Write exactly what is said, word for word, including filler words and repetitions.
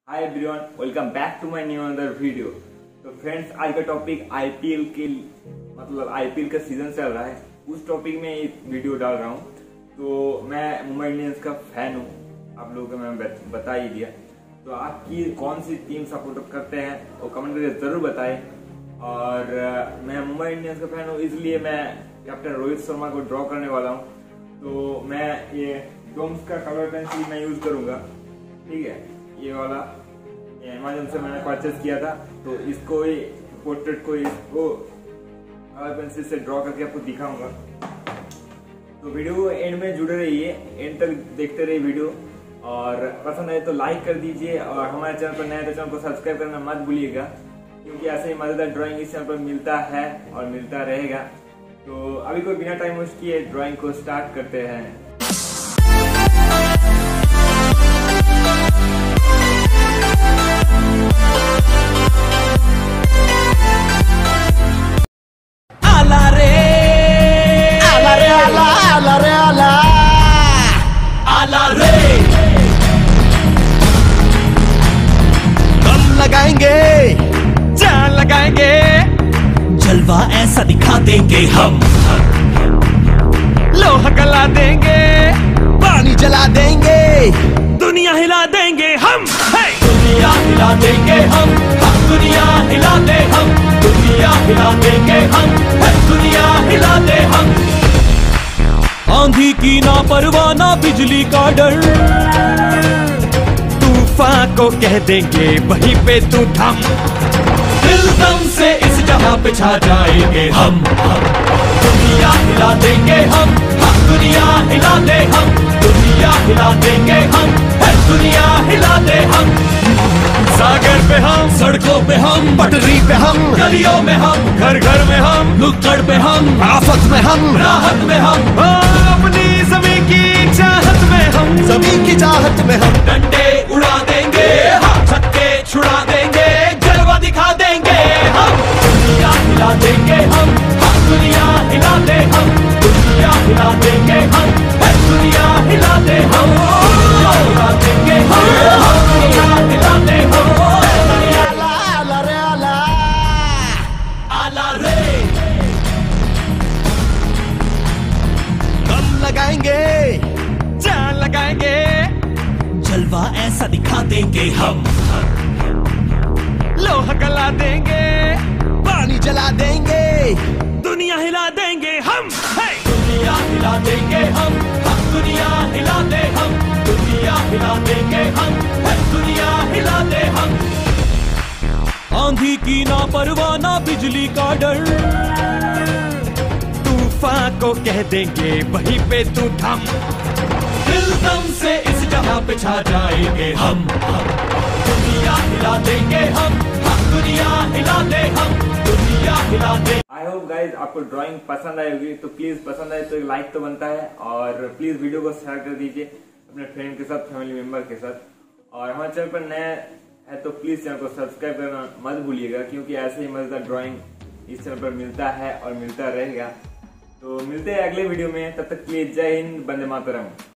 Hi everyone, welcome back to my new another video. तो friends, आज का topic IPL के मतलब आईपीएल का सीजन चल रहा है, उस टॉपिक में एक वीडियो डाल रहा हूँ। तो मैं मुंबई इंडियंस का फैन हूँ, आप लोगों को मैं बता ही दिया। तो आपकी कौन सी टीम सपोर्ट करते हैं वो कमेंट करके जरूर बताएं। और मैं मुंबई इंडियंस का फैन हूँ, इसलिए मैं कैप्टन रोहित शर्मा को ड्रॉ करने वाला हूँ। तो मैं ये डोम्स का कलर पेंसिल मैं यूज करूंगा, ठीक है। ये वाला अमेजन से मैंने परचेज किया था, तो इसको ही पोर्ट्रेट को इसको कलर पेंसिल से ड्रॉ करके आपको दिखाऊंगा। तो वीडियो एंड में जुड़े रहिए, एंड तक देखते रहिए वीडियो। और पसंद आए तो लाइक कर दीजिए, और हमारे चैनल पर नए तो चैनल को सब्सक्राइब करना मत भूलिएगा, क्योंकि ऐसे ही मजेदार ड्राइंग इस चैनल पर मिलता है और मिलता रहेगा। तो अभी कोई बिना टाइम वेस्ट किए ड्राइंग को स्टार्ट करते हैं। आला रे आला रे आला आला रे आला आला रे दम लगाएंगे, जान लगाएंगे, जलवा ऐसा दिखा देंगे हम। लोहा गला देंगे, पानी जला देंगे, दुनिया हिला देंगे हम। दुनिया हिला देंगे हम, दुनिया हिला दे हम, दुनिया हिला देंगे हम, दुनिया हिला दे हम। आंधी की ना परवाह ना बिजली का डर, तूफान को कह देंगे वहीं पे तू थम। दिल दम से इस जहां पे छा जाएंगे हम। दुनिया हिला देंगे हम, दुनिया हिला दे हम, दुनिया हिला देंगे हम, दुनिया हिला दे हम। सागर पे हम, सड़कों पे हम, पटरी पे हम, गलियों में हम, घर घर में हम, नुक्कड़ पे हम, आफत में हम, राहत में हम, अपनी जमीन की चाहत में हम, जमीन की चाहत में हम। डंडे उड़ा देंगे, छक्के छुड़ा देंगे, जलवा दिखा देंगे हम। दुनिया हिला देंगे हम, दुनिया हिला दे हम, दुनिया हिला देंगे हम, दुनिया हिला दे हम, हिला देंगे हम, दुनिया हिला दे हम। आला रे आला आला रे दम लगाएंगे, जान लगाएंगे, जलवा ऐसा दिखा देंगे हम। लोहा गला देंगे, पानी जला देंगे, दुनिया हिला देंगे हम। दुनिया हिला देंगे हम, दुनिया हिला दे हम, दुनिया हिला देंगे हम, दुनिया हिला दे हम। आंधी की ना परवाह ना बिजली का डर, तूफान को कह देंगे वहीं पे तू थम। दिल दम से इस जहां पे छा जाएंगे हम। दुनिया हिला देंगे हम, दुनिया हिला दे हम, दुनिया हिला दे। आई होप गाइज आपको ड्राइंग पसंद आई होगी। तो प्लीज पसंद आए तो एक लाइक तो बनता है, और प्लीज वीडियो को शेयर कर दीजिए अपने फ्रेंड के साथ, फैमिली मेंबर के साथ। और हमारे चैनल पर नए है तो प्लीज चैनल को सब्सक्राइब करना मत भूलिएगा, क्योंकि ऐसे ही मजेदार ड्राइंग इस चैनल पर मिलता है और मिलता रहेगा। तो मिलते हैं अगले वीडियो में, तब तक प्लीज जय हिंद, वंदे मातरम।